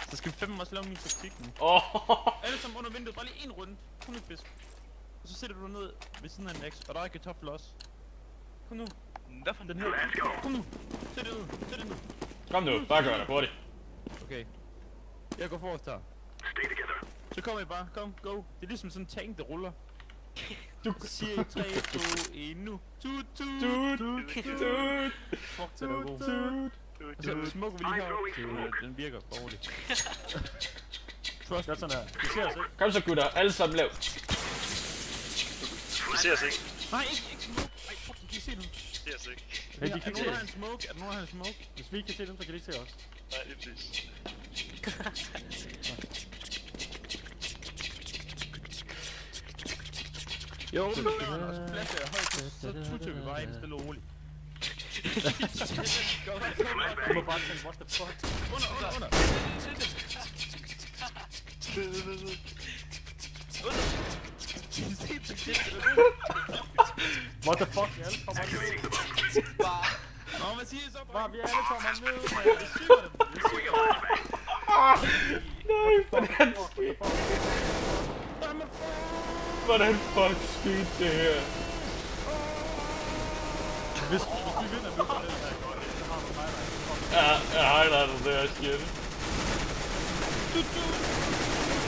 Så skal vi fandme også lave min taktik nu. Alle sammen under vinduet, bare lige en runde. Kun en fisk. Og så sætter du dig ned ved siden af en X, og der er kartofler også. Kom nu. Hvad for den her? Kom nu. Sæt det ned. Sæt det ned. Kom nu, bare gør det hurtigt. Okay. Jeg går forrest her. Så kommer I bare. Kom, go. Det er ligesom sådan en tank, der ruller. Du siger 3, 2, 1 nu. Tut, tut, tut, tut. Fuck, det er god. Og så smukker vi lige heroppe. Den virker dårligt. Trust, godt sådan her. Vi ser os ikke. Kom så gutter, alle sammen lav. Vi ser os ikke. Nej, ikke smoke. Ej, fuck, de kan se nu. Vi ser os ikke. Er der nogen, der har en smoke? Er der nogen, der har en smoke? Hvis vi ikke kan se dem, så kan de ikke se os. Nej, det er præcis. Jo, og så flasher jeg højt, så tutter vi bare ind stille og roligt. Du må bare tænke, what the fuck? Under. What the fuck? Vi alle kommer ned. Nå, hvad siger I så? Bare, vi alle kommer ned. Vi syger dem. Nej, hvordan fuck skete det her? Hvis vi vinder nu, så er det her godt. Så har du highlights. Ja, jeg highlighter det her shit.